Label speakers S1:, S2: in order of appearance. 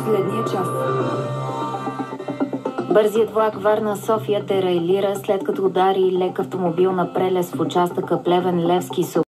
S1: последния час.
S2: Бързият влак Варна-София дерайлира, след като удари лек автомобил на прелез в участъка Плевен-Левски.